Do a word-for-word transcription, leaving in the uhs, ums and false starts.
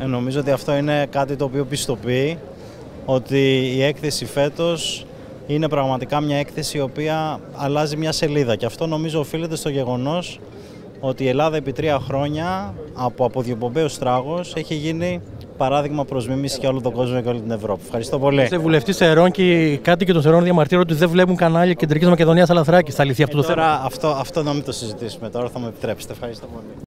Ε, νομίζω ότι αυτό είναι κάτι το οποίο πιστοποιεί ότι η έκθεση φέτος είναι πραγματικά μια έκθεση η οποία αλλάζει μια σελίδα, και αυτό νομίζω οφείλεται στο γεγονός ότι η Ελλάδα επί τρία χρόνια από αποδιοπομπαίος τράγος έχει γίνει παράδειγμα προς μίμηση για όλο τον κόσμο και όλη την Ευρώπη. Ευχαριστώ πολύ. Είστε βουλευτής Σερών και οι κάτοικοι των Σερών διαμαρτύρονται ότι δεν βλέπουν κανάλια Κεντρικής Μακεδονίας αλλά Θράκης. Θα λυθεί αυτό το θέμα? Αυτό, αυτό να μην το συζητήσουμε τώρα, θα μου επιτρέψετε. Ευχαριστώ πολύ.